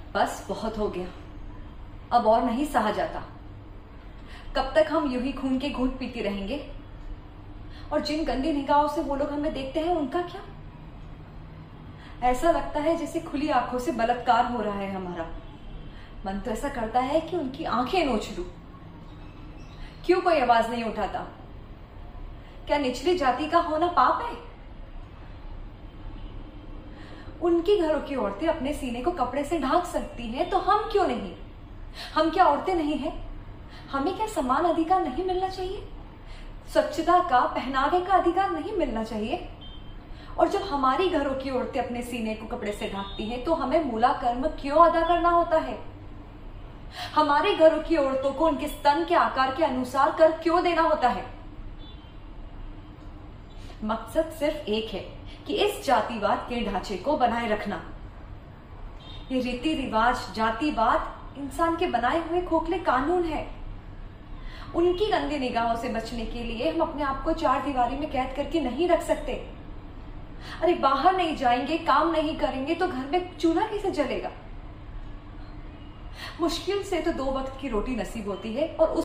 बस बहुत हो गया, अब और नहीं सहा जाता। कब तक हम यूं ही खून के घूंट पीते रहेंगे? और जिन गंदी निगाहों से वो लोग हमें देखते हैं उनका क्या? ऐसा लगता है जैसे खुली आंखों से बलात्कार हो रहा है हमारा। मन तो ऐसा करता है कि उनकी आंखें नोच लूं। क्यों कोई आवाज नहीं उठाता? क्या निचली जाति का होना पाप है? उनकी घरों की औरतें अपने सीने को कपड़े से ढांक सकती हैं, तो हम क्यों नहीं? हम क्या औरतें नहीं हैं? हमें क्या समान अधिकार नहीं मिलना चाहिए? स्वच्छता का, पहनावे का अधिकार नहीं मिलना चाहिए? और जब हमारी घरों की औरतें अपने सीने को कपड़े से ढांकती हैं, तो हमें मूला कर्म क्यों अदा करना होता है? हमारे घरों की औरतों को उनके स्तन के आकार के अनुसार कर क्यों देना होता है? मकसद सिर्फ एक है कि इस जातिवाद के ढांचे को बनाए रखना। ये रीति रिवाज, जातिवाद इंसान के बनाए हुए खोखले कानून है। उनकी गंदी निगाहों से बचने के लिए हम अपने आप को चार दीवारी में कैद करके नहीं रख सकते। अरे बाहर नहीं जाएंगे, काम नहीं करेंगे तो घर में चूल्हा कैसे जलेगा? मुश्किल से तो 2 वक्त की रोटी नसीब होती है, और